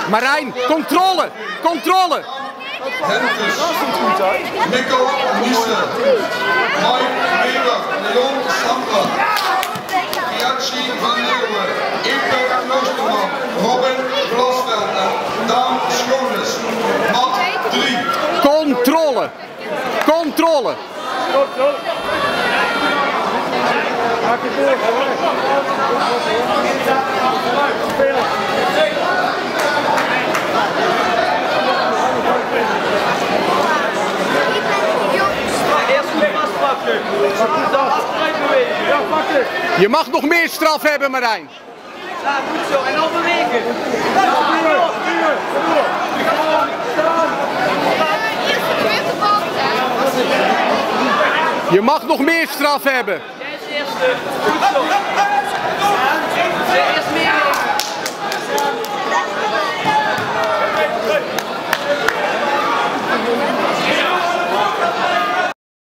Marijn, controle! Controle! Mikkel Niester, Mike Reuver, Leon Sandler, Giaci van Reuver, Ipe Kloosterman, Robin Glasveld en Daan Schoones. Mat 3. Controle! Controle! Maak je voor, Je mag nog meer straf hebben, Marijn. Ja, goed zo. En dan bewegen. Je mag nog meer straf hebben. Jij is eerste. Goed zo.